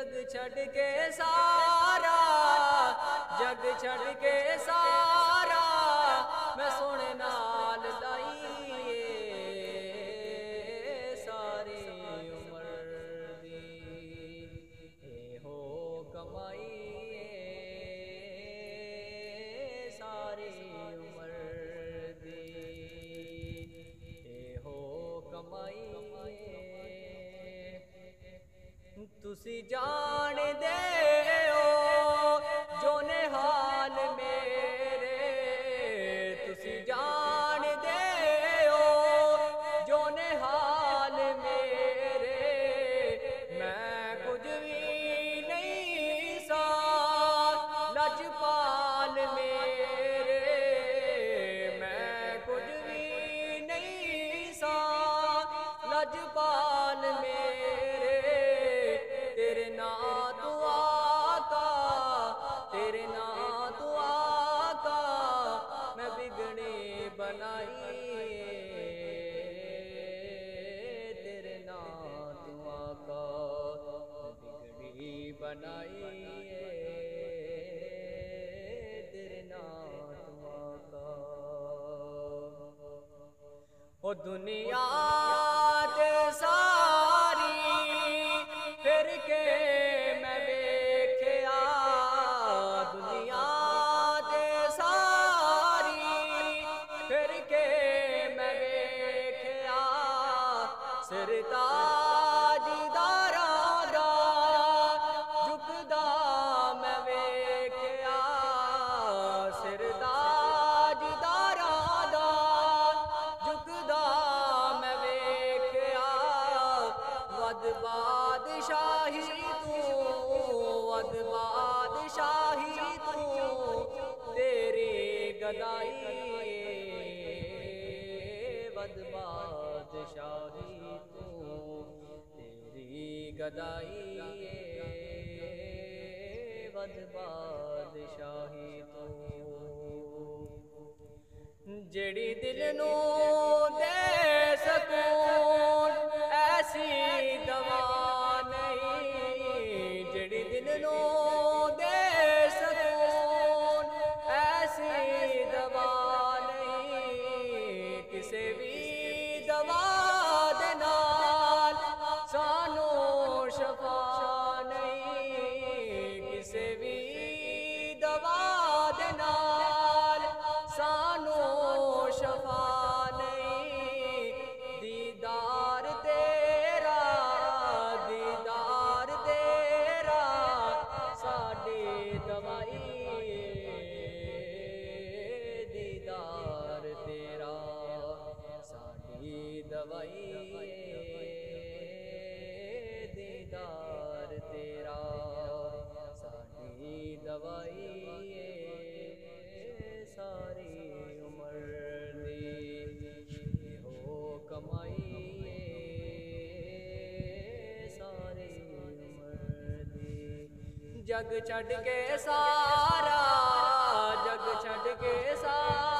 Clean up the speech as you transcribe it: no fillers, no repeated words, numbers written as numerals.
जग छड़ के सारा, जग छड़ के सारा मैं सोने नाल लाईए सारी उम्र दी हो कमाई सारी उम्र दी हो कमाई। तुसी जान दे हो जो ने हाल मेरे, तुसी जान दे हो जो ने हाल मेरे, मैं कुछ भी नहीं सा लजपाल मेरे, मैं कुछ भी नहीं सा लजपाल मेरे। तेरे ना दुआ का, तेरे ना दुआ का मैं बिगड़ी बनाई, तेरे ना दुआ का बिगड़ी बनाई, तेरे ना दुआ का। ओ दुनिया दे सारी फिर के मैं वेख्या, दुनिया दे सारी फिर के मैं वेख्या, सिरताजदारां दा झुकदा मैं वेख्या, सिरताजदारां दा झुकदा मैं वेख्या। वद बादशाही तू, वद बादशाही तू तेरी गदाई, वद बादशाही तू तेरी गदाई, वद बादशाही तू। जेड़ी दिल नू दे सकून ऐसी दवा नहीं, जेड़ी दिल नू दे सकून ऐसी दवा नहीं, किसे भी दवा दे नाल सानू शफा नहीं, किसे भी दवा दे नाल सानू शफा नहीं। दीदार तेरा, दीदार तेरा साडी दवाई, दीदार तेरा साडी दवाई, दीदार तेरा साडी दवाई, सारी उम्र दी हो कमाई, सारी उम्र दी। जग छड़ के सारा, जग छड़ के सारा